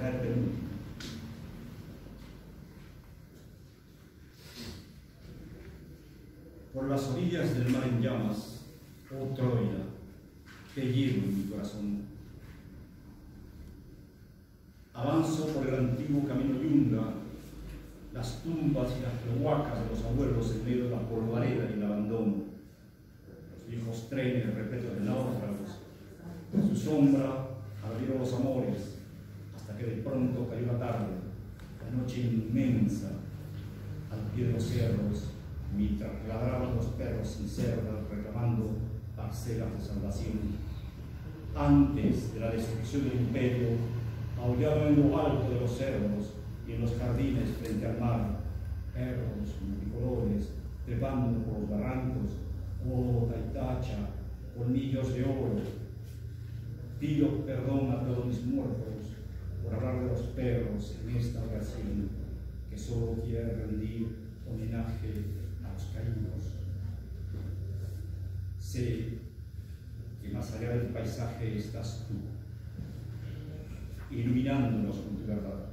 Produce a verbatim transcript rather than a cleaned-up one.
será el penúltimo. Por las orillas del mar en llamas, oh Troya, te llevo en mi corazón. Avanzo por el antiguo camino yunga, las tumbas y las cloacas de los abuelos en medio de la polvareda y el abandono, los viejos trenes repletos de náufragos. En su sombra ardieron los amores, hasta que de pronto cayó la tarde, la noche inmensa, al pie de los cerros, mientras ladraban los perros sin cerdas reclamando parcelas de salvación. Antes de la destrucción del imperio, aullaban en lo alto de los cerros y en los jardines frente al mar, perros multicolores trepando por los barrancos. Oh Taitacha, colmillos de oro, pido perdón a todos mis muertos por hablar de los perros en esta ocasión, que solo quiere rendir homenaje a los caídos. Sé que más allá del paisaje estás tú, iluminándonos con tu verdad.